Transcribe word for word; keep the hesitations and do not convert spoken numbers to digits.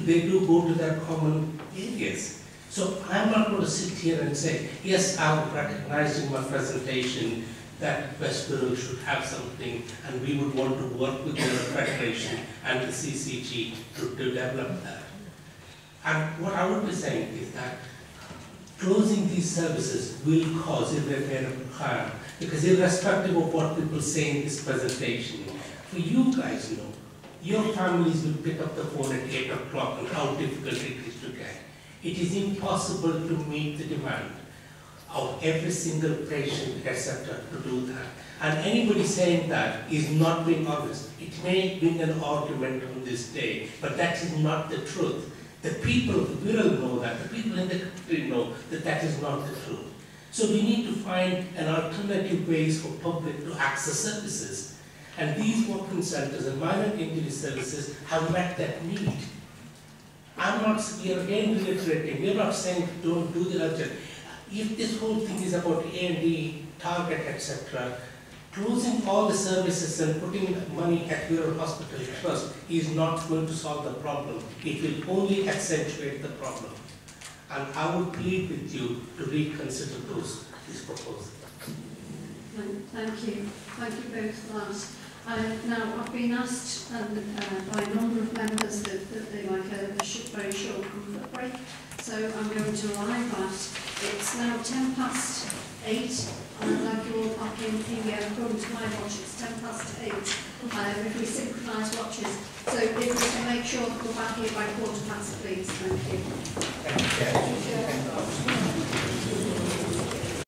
they do go to their common areas. So I'm not going to sit here and say, yes, I've recognized in my presentation that West Wirral should have something, and we would want to work with the Federation and the C C G to, to develop that. And what I would be saying is that closing these services will cause irreparable harm, because irrespective of what people say in this presentation, for you guys know, your families will pick up the phone at eight o'clock and how difficult it is to get. It is impossible to meet the demand of every single patient, et cetera, to do that. And anybody saying that is not being honest. It may win an argument on this day, but that is not the truth. The people of Wirral know that, the people in the country know that that is not the truth. So we need to find an alternative ways for public to access services. And these walk-in centres and minor injury services have met that need. I'm not, we are again reiterating, we are not saying don't do the urgent. If this whole thing is about A and D, target, et cetera, closing all the services and putting money at Wirral Hospital Trust is not going to solve the problem. It will only accentuate the problem. And I would plead with you to reconsider those, this proposal. Thank you. Thank you both for that. Uh, now, I've been asked um, uh, by a number of members that, that they like a, a sh very short comfort break, so I'm going to arrive at. It's now ten past eight, and I'd like you all back in here. According to my watch, it's ten past eight. Uh, if we synchronise watches, so if we can make sure that we're back here by quarter past, please. Thank you. Thank you.